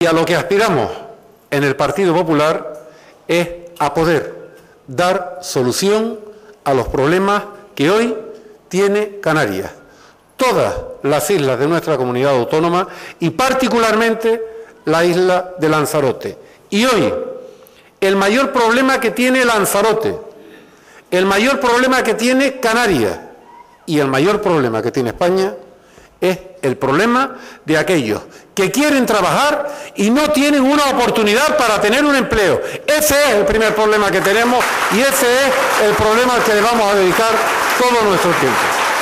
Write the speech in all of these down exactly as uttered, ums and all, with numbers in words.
Y a lo que aspiramos en el Partido Popular es a poder dar solución a los problemas que hoy tiene Canarias, todas las islas de nuestra comunidad autónoma y particularmente la isla de Lanzarote. Y hoy, el mayor problema que tiene Lanzarote, el mayor problema que tiene Canarias y el mayor problema que tiene España es el problema de aquellos que quieren trabajar y no tienen una oportunidad para tener un empleo. Ese es el primer problema que tenemos y ese es el problema al que le vamos a dedicar todo nuestro tiempo.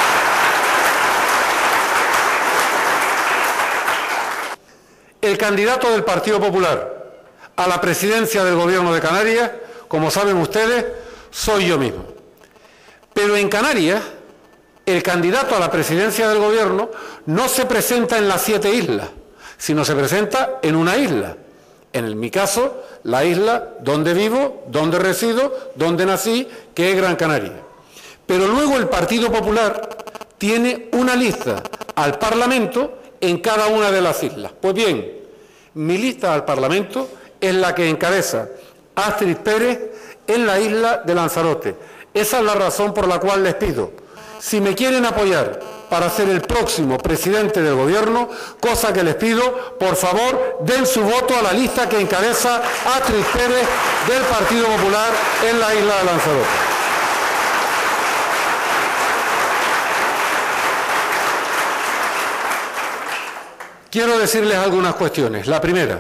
El candidato del Partido Popular a la presidencia del Gobierno de Canarias, como saben ustedes, soy yo mismo. Pero en Canarias, el candidato a la presidencia del Gobierno no se presenta en las siete islas, sino se presenta en una isla. En mi caso, la isla donde vivo, donde resido, donde nací, que es Gran Canaria. Pero luego el Partido Popular tiene una lista al Parlamento en cada una de las islas. Pues bien, mi lista al Parlamento es la que encabeza Astrid Pérez en la isla de Lanzarote. Esa es la razón por la cual les pido, si me quieren apoyar para ser el próximo presidente del Gobierno, cosa que les pido, por favor, den su voto a la lista que encabeza Astrid Pérez del Partido Popular en la isla de Lanzarote. Quiero decirles algunas cuestiones. La primera,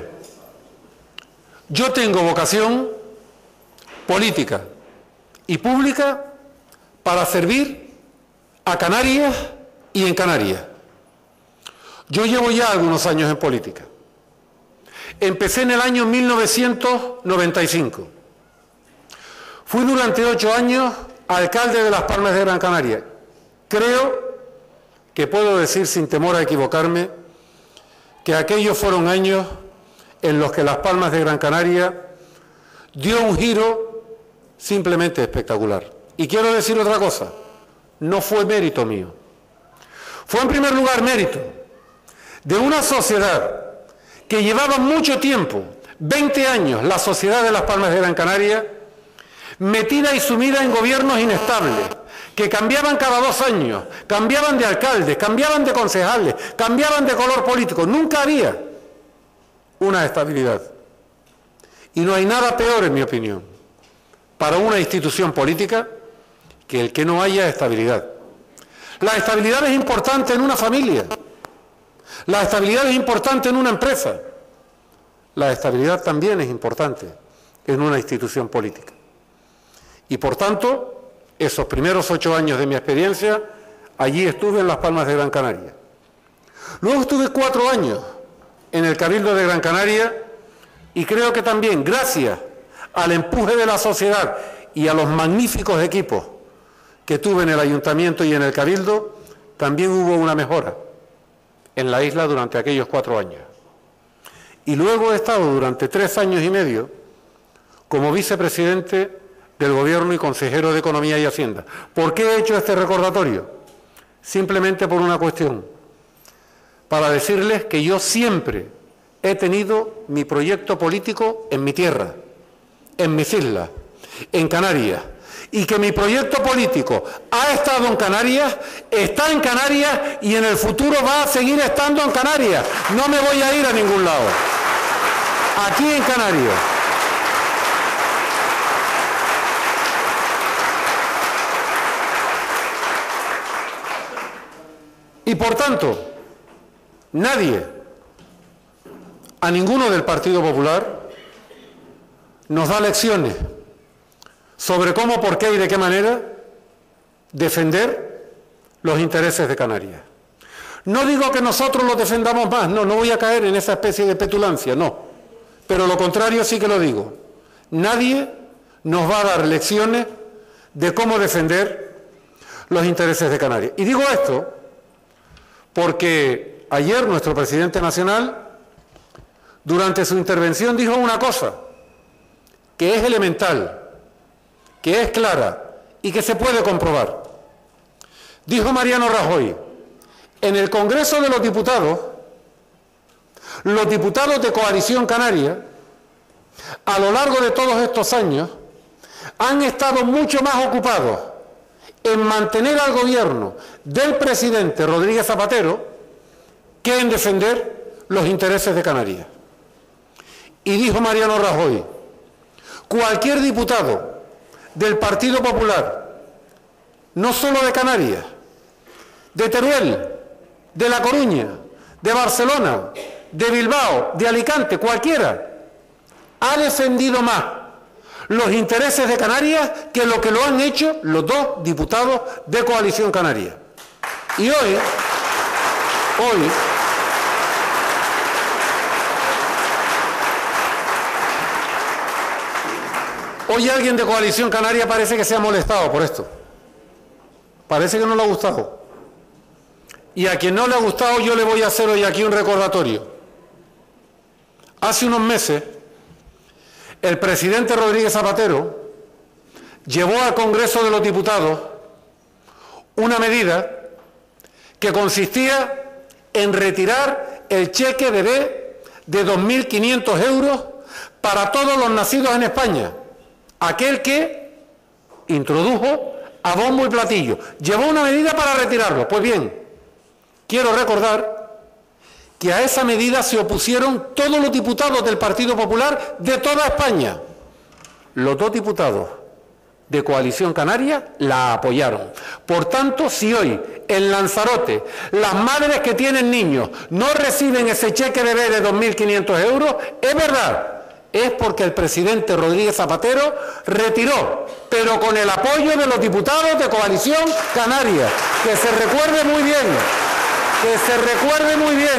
yo tengo vocación política y pública para servir a Canarias y en Canarias. Yo llevo ya algunos años en política. Empecé en el año mil novecientos noventa y cinco. Fui durante ocho años alcalde de Las Palmas de Gran Canaria. Creo que puedo decir sin temor a equivocarme que aquellos fueron años en los que Las Palmas de Gran Canaria dio un giro simplemente espectacular. Y quiero decir otra cosa, no fue mérito mío. Fue en primer lugar mérito de una sociedad que llevaba mucho tiempo, veinte años, la sociedad de Las Palmas de Gran Canaria, metida y sumida en gobiernos inestables, que cambiaban cada dos años, cambiaban de alcaldes, cambiaban de concejales, cambiaban de color político. Nunca había una estabilidad. Y no hay nada peor, en mi opinión, para una institución política que el que no haya estabilidad. La estabilidad es importante en una familia. La estabilidad es importante en una empresa. La estabilidad también es importante en una institución política. Y por tanto, esos primeros ocho años de mi experiencia, allí estuve en Las Palmas de Gran Canaria. Luego estuve cuatro años en el Cabildo de Gran Canaria y creo que también, gracias al empuje de la sociedad y a los magníficos equipos que tuve en el Ayuntamiento y en el Cabildo, también hubo una mejora en la isla durante aquellos cuatro años. Y luego he estado durante tres años y medio como vicepresidente del Gobierno y consejero de Economía y Hacienda. ¿Por qué he hecho este recordatorio? Simplemente por una cuestión, para decirles que yo siempre he tenido mi proyecto político en mi tierra, en mis islas, en Canarias, y que mi proyecto político ha estado en Canarias, está en Canarias y en el futuro va a seguir estando en Canarias. No me voy a ir a ningún lado. Aquí en Canarias. Y por tanto, nadie, a ninguno del Partido Popular, nos da lecciones sobre cómo, por qué y de qué manera defender los intereses de Canarias. No digo que nosotros los defendamos más, no, no voy a caer en esa especie de petulancia, no. Pero lo contrario sí que lo digo. Nadie nos va a dar lecciones de cómo defender los intereses de Canarias. Y digo esto porque ayer nuestro presidente nacional, durante su intervención, dijo una cosa que es elemental, que es clara y que se puede comprobar. Dijo Mariano Rajoy, en el Congreso de los Diputados, Los diputados de Coalición Canaria, a lo largo de todos estos años, han estado mucho más ocupados en mantener al gobierno del presidente Rodríguez Zapatero que en defender los intereses de Canarias. Y dijo Mariano Rajoy, cualquier diputado del Partido Popular, no solo de Canarias, de Teruel, de La Coruña, de Barcelona, de Bilbao, de Alicante, cualquiera, ha defendido más los intereses de Canarias que lo que lo han hecho los dos diputados de Coalición Canaria. Y hoy, hoy, hoy alguien de Coalición Canaria parece que se ha molestado por esto. Parece que no le ha gustado. Y a quien no le ha gustado yo le voy a hacer hoy aquí un recordatorio. Hace unos meses, el presidente Rodríguez Zapatero llevó al Congreso de los Diputados una medida que consistía en retirar el cheque bebé de dos mil quinientos euros para todos los nacidos en España, aquel que introdujo a bombo y platillo. Llevó una medida para retirarlo. Pues bien, quiero recordar que a esa medida se opusieron todos los diputados del Partido Popular de toda España. Los dos diputados de Coalición Canaria la apoyaron. Por tanto, si hoy en Lanzarote las madres que tienen niños no reciben ese cheque bebé de dos mil quinientos euros, es verdad, es porque el presidente Rodríguez Zapatero retiró, pero con el apoyo de los diputados de Coalición Canaria. Que se recuerde muy bien, que se recuerde muy bien.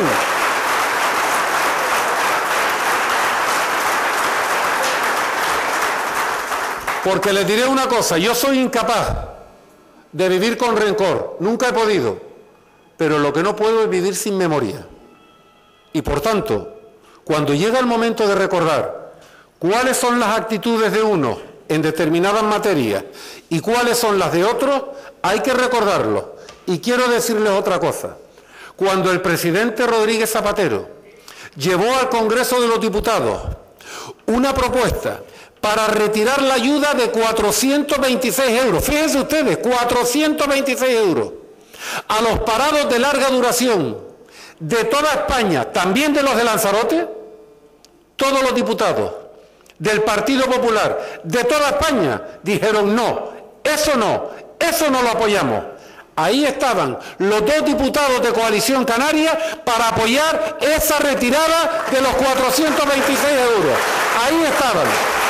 Porque les diré una cosa, yo soy incapaz de vivir con rencor, nunca he podido, pero lo que no puedo es vivir sin memoria. Y por tanto, cuando llega el momento de recordar cuáles son las actitudes de unos en determinadas materias y cuáles son las de otros, hay que recordarlo. Y quiero decirles otra cosa. Cuando el presidente Rodríguez Zapatero llevó al Congreso de los Diputados una propuesta para retirar la ayuda de cuatrocientos veintiséis euros, fíjense ustedes, cuatrocientos veintiséis euros, a los parados de larga duración de toda España, también de los de Lanzarote, todos los diputados del Partido Popular de toda España dijeron no, eso no, eso no lo apoyamos. Ahí estaban los dos diputados de Coalición Canaria para apoyar esa retirada de los cuatrocientos veintiséis euros. Ahí estaban.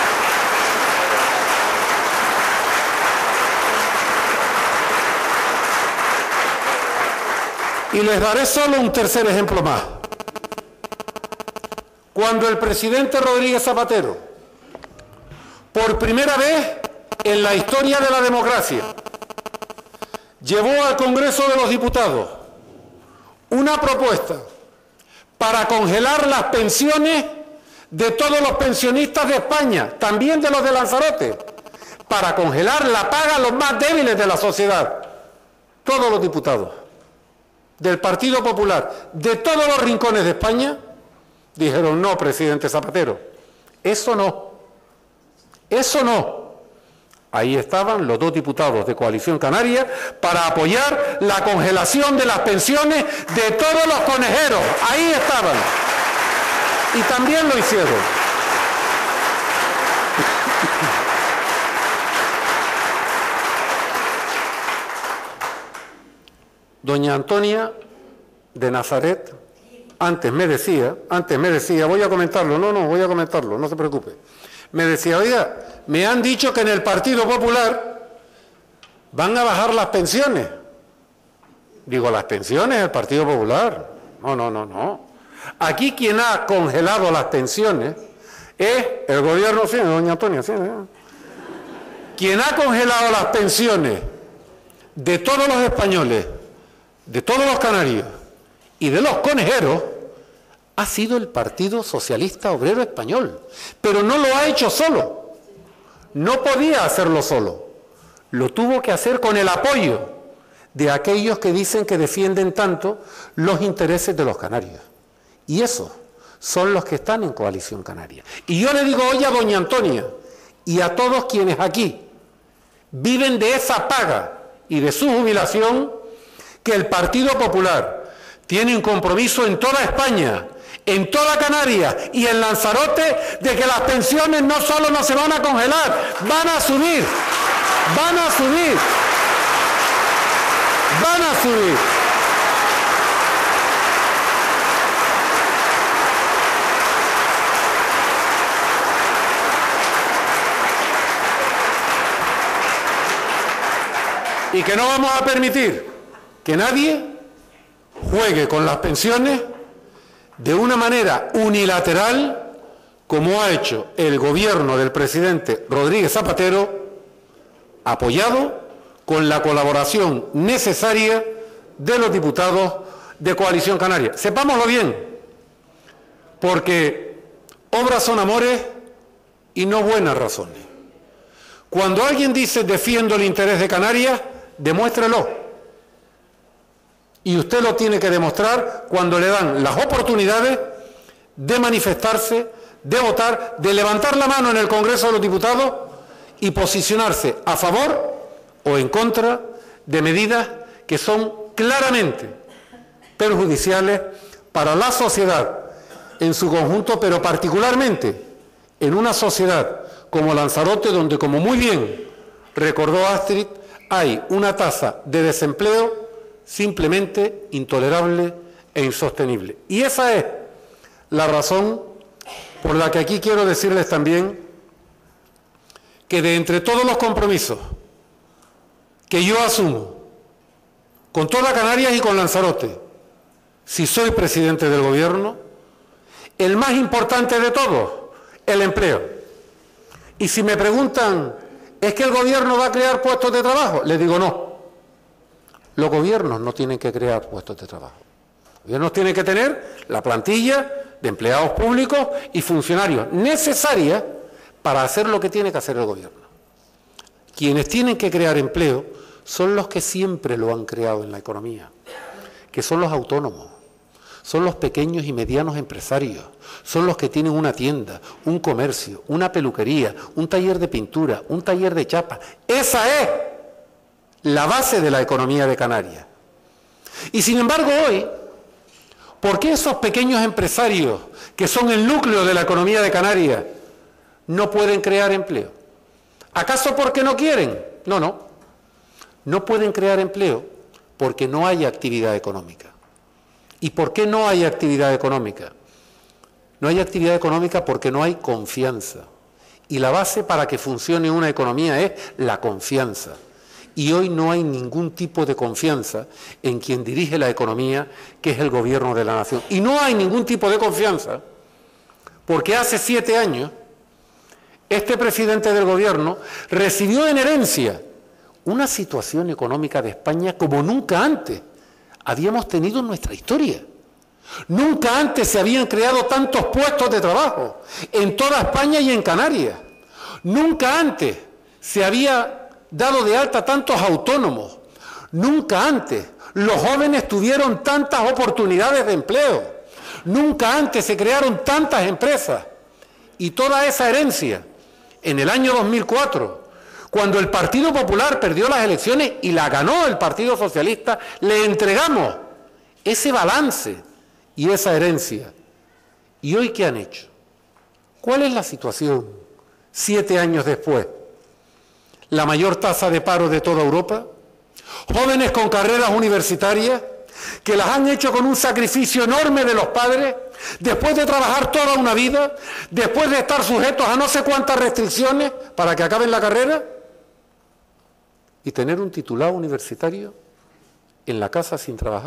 Y les daré solo un tercer ejemplo más. Cuando el presidente Rodríguez Zapatero, por primera vez en la historia de la democracia, llevó al Congreso de los Diputados una propuesta para congelar las pensiones de todos los pensionistas de España, también de los de Lanzarote, para congelar la paga a los más débiles de la sociedad. Todos los diputados del Partido Popular, de todos los rincones de España, dijeron no, presidente Zapatero, eso no, eso no. Ahí estaban los dos diputados de Coalición Canaria para apoyar la congelación de las pensiones de todos los conejeros. Ahí estaban. Y también lo hicieron. Doña Antonia de Nazaret, antes me decía, antes me decía, voy a comentarlo, no, no, voy a comentarlo, no se preocupe. Me decía, oiga, me han dicho que en el Partido Popular van a bajar las pensiones. Digo, ¿las pensiones del Partido Popular? No, no, no, no. Aquí quien ha congelado las pensiones es el gobierno, sí, doña Antonia, sí, sí. Quien ha congelado las pensiones de todos los españoles, de todos los canarios y de los conejeros, ha sido el Partido Socialista Obrero Español. Pero no lo ha hecho solo. No podía hacerlo solo. Lo tuvo que hacer con el apoyo de aquellos que dicen que defienden tanto los intereses de los canarios. Y eso son los que están en Coalición Canaria. Y yo le digo hoy a doña Antonia y a todos quienes aquí viven de esa paga y de su jubilación, que el Partido Popular tiene un compromiso en toda España, en toda Canarias y en Lanzarote, de que las pensiones no solo no se van a congelar, van a subir, van a subir, van a subir. Y que no vamos a permitir que nadie juegue con las pensiones de una manera unilateral, como ha hecho el gobierno del presidente Rodríguez Zapatero, apoyado con la colaboración necesaria de los diputados de Coalición Canaria. Sepámoslo bien, porque obras son amores y no buenas razones. Cuando alguien dice defiendo el interés de Canarias, demuéstrelo. Y usted lo tiene que demostrar cuando le dan las oportunidades de manifestarse, de votar, de levantar la mano en el Congreso de los Diputados y posicionarse a favor o en contra de medidas que son claramente perjudiciales para la sociedad en su conjunto, pero particularmente en una sociedad como Lanzarote, donde, como muy bien recordó Astrid, hay una tasa de desempleo simplemente intolerable e insostenible. Y esa es la razón por la que aquí quiero decirles también que de entre todos los compromisos que yo asumo con toda Canarias y con Lanzarote, si soy presidente del gobierno, el más importante de todos, el empleo. Y si me preguntan, ¿es que el gobierno va a crear puestos de trabajo? Les digo no. Los gobiernos no tienen que crear puestos de trabajo. Los gobiernos tienen que tener la plantilla de empleados públicos y funcionarios necesarias para hacer lo que tiene que hacer el gobierno. Quienes tienen que crear empleo son los que siempre lo han creado en la economía, que son los autónomos, son los pequeños y medianos empresarios, son los que tienen una tienda, un comercio, una peluquería, un taller de pintura, un taller de chapa. Esa es la base de la economía de Canarias. Y sin embargo hoy, ¿por qué esos pequeños empresarios que son el núcleo de la economía de Canarias no pueden crear empleo? ¿Acaso porque no quieren? No, no. No pueden crear empleo porque no hay actividad económica. ¿Y por qué no hay actividad económica? No hay actividad económica porque no hay confianza. Y la base para que funcione una economía es la confianza. Y hoy no hay ningún tipo de confianza en quien dirige la economía, que es el gobierno de la nación. Y no hay ningún tipo de confianza porque hace siete años este presidente del gobierno recibió en herencia una situación económica de España como nunca antes habíamos tenido en nuestra historia. Nunca antes se habían creado tantos puestos de trabajo en toda España y en Canarias. Nunca antes se había dado de alta tantos autónomos. Nunca antes los jóvenes tuvieron tantas oportunidades de empleo. Nunca antes se crearon tantas empresas. Y toda esa herencia, en el año dos mil cuatro, cuando el Partido Popular perdió las elecciones y la ganó el Partido Socialista, le entregamos ese balance y esa herencia. ¿Y hoy qué han hecho? ¿Cuál es la situación siete años después? La mayor tasa de paro de toda Europa, jóvenes con carreras universitarias que las han hecho con un sacrificio enorme de los padres, después de trabajar toda una vida, después de estar sujetos a no sé cuántas restricciones para que acaben la carrera y tener un titulado universitario en la casa sin trabajar.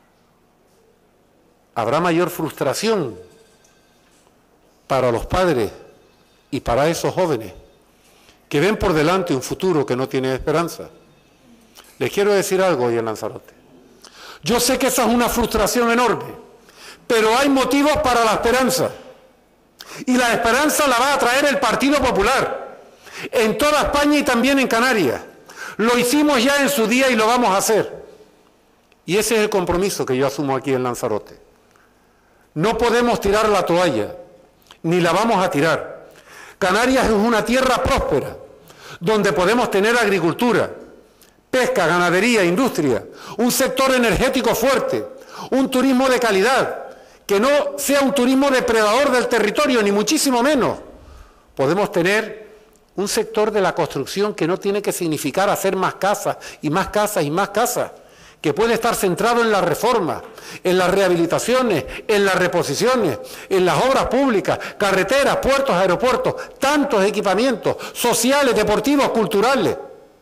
Habrá mayor frustración para los padres y para esos jóvenes que ven por delante un futuro que no tiene esperanza. Les quiero decir algo hoy en Lanzarote. Yo sé que esa es una frustración enorme, pero hay motivos para la esperanza. Y la esperanza la va a traer el Partido Popular, en toda España y también en Canarias. Lo hicimos ya en su día y lo vamos a hacer. Y ese es el compromiso que yo asumo aquí en Lanzarote. No podemos tirar la toalla, ni la vamos a tirar. Canarias es una tierra próspera, donde podemos tener agricultura, pesca, ganadería, industria, un sector energético fuerte, un turismo de calidad, que no sea un turismo depredador del territorio, ni muchísimo menos. Podemos tener un sector de la construcción que no tiene que significar hacer más casas y más casas y más casas, que puede estar centrado en las reformas, en las rehabilitaciones, en las reposiciones, en las obras públicas, carreteras, puertos, aeropuertos, tantos equipamientos sociales, deportivos, culturales,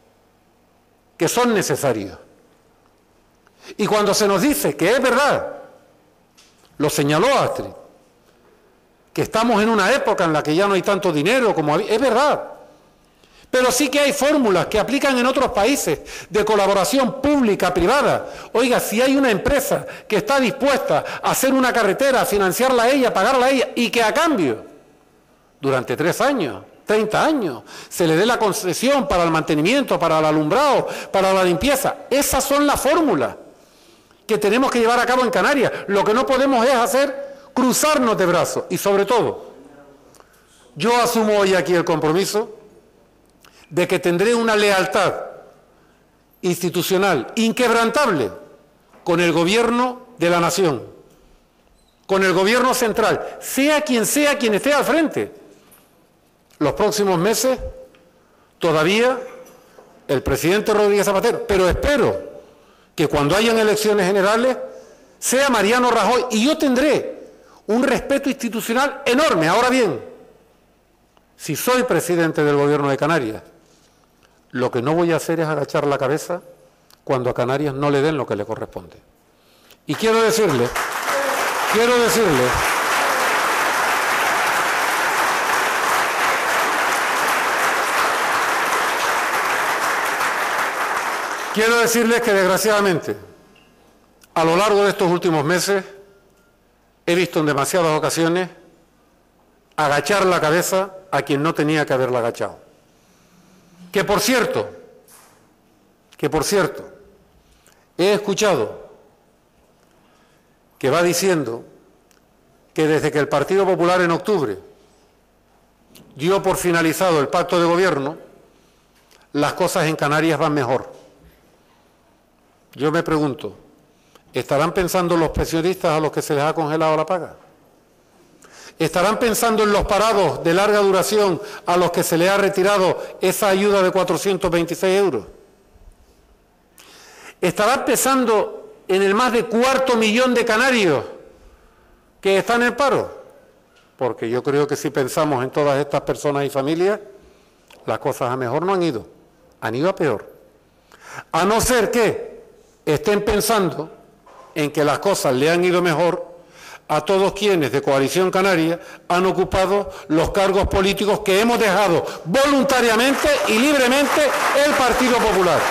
que son necesarios. Y cuando se nos dice que es verdad, lo señaló Astrid, que estamos en una época en la que ya no hay tanto dinero como había, es verdad. Pero sí que hay fórmulas que aplican en otros países de colaboración pública-privada. Oiga, si hay una empresa que está dispuesta a hacer una carretera, a financiarla a ella, pagarla a ella, y que a cambio, durante tres años, treinta años, se le dé la concesión para el mantenimiento, para el alumbrado, para la limpieza, esas son las fórmulas que tenemos que llevar a cabo en Canarias. Lo que no podemos es hacer cruzarnos de brazos. Y sobre todo, yo asumo hoy aquí el compromiso de que tendré una lealtad institucional inquebrantable con el gobierno de la nación, con el gobierno central, sea quien sea quien esté al frente. Los próximos meses, todavía, el presidente Rodríguez Zapatero, pero espero que cuando hayan elecciones generales, sea Mariano Rajoy, y yo tendré un respeto institucional enorme. Ahora bien, si soy presidente del gobierno de Canarias, lo que no voy a hacer es agachar la cabeza cuando a Canarias no le den lo que le corresponde. Y quiero decirle, quiero decirle, quiero decirles que desgraciadamente, a lo largo de estos últimos meses, he visto en demasiadas ocasiones agachar la cabeza a quien no tenía que haberla agachado. Que por cierto, que por cierto, he escuchado que va diciendo que desde que el Partido Popular en octubre dio por finalizado el pacto de gobierno, las cosas en Canarias van mejor. Yo me pregunto, ¿estarán pensando los pensionistas a los que se les ha congelado la paga? ¿Estarán pensando en los parados de larga duración a los que se les ha retirado esa ayuda de cuatrocientos veintiséis euros? ¿Estarán pensando en el más de cuarto millón de canarios que están en paro? Porque yo creo que si pensamos en todas estas personas y familias, las cosas a mejor no han ido, han ido a peor. A no ser que estén pensando en que las cosas le han ido mejor a todos quienes de Coalición Canaria han ocupado los cargos políticos que hemos dejado voluntariamente y libremente el Partido Popular.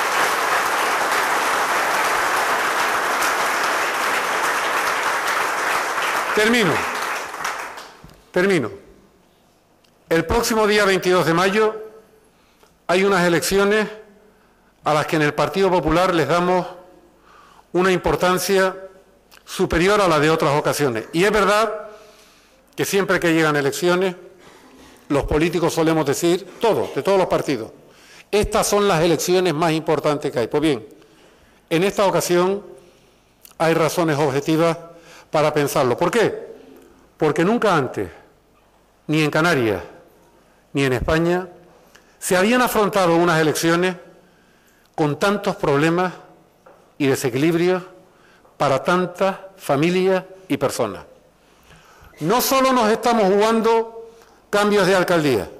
Termino. Termino. El próximo día veintidós de mayo hay unas elecciones a las que en el Partido Popular les damos una importancia superior a la de otras ocasiones. Y es verdad que siempre que llegan elecciones, los políticos solemos decir, todos, de todos los partidos, estas son las elecciones más importantes que hay. Pues bien, en esta ocasión hay razones objetivas para pensarlo. ¿Por qué? Porque nunca antes, ni en Canarias, ni en España, se habían afrontado unas elecciones con tantos problemas y desequilibrios para tantas familias y personas. No solo nos estamos jugando cambios de alcaldía,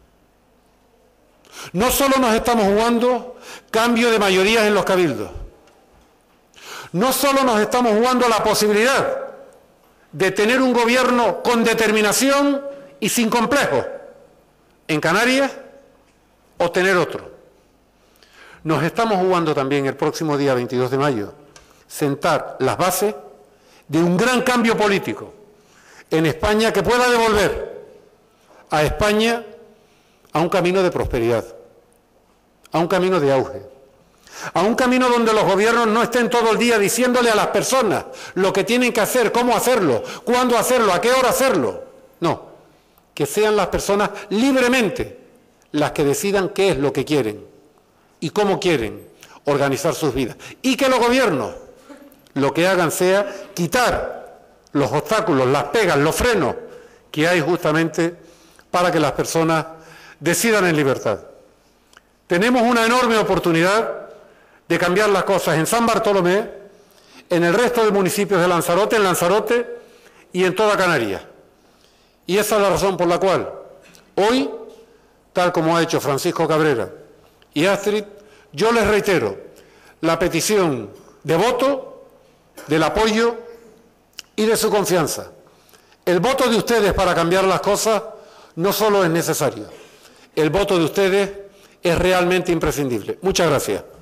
no solo nos estamos jugando cambio de mayorías en los cabildos, no solo nos estamos jugando la posibilidad de tener un gobierno con determinación y sin complejos en Canarias o tener otro. Nos estamos jugando también el próximo día veintidós de mayo sentar las bases de un gran cambio político en España que pueda devolver a España a un camino de prosperidad, a un camino de auge, a un camino donde los gobiernos no estén todo el día diciéndole a las personas lo que tienen que hacer, cómo hacerlo, cuándo hacerlo, a qué hora hacerlo. No, que sean las personas libremente las que decidan qué es lo que quieren y cómo quieren organizar sus vidas. Y que los gobiernos lo que hagan sea quitar los obstáculos, las pegas, los frenos que hay justamente para que las personas decidan en libertad. Tenemos una enorme oportunidad de cambiar las cosas en San Bartolomé, en el resto de municipios de Lanzarote, en Lanzarote y en toda Canarias. Y esa es la razón por la cual hoy, tal como ha hecho Francisco Cabrera y Astrid, yo les reitero la petición de voto, del apoyo y de su confianza. El voto de ustedes para cambiar las cosas no solo es necesario, el voto de ustedes es realmente imprescindible. Muchas gracias.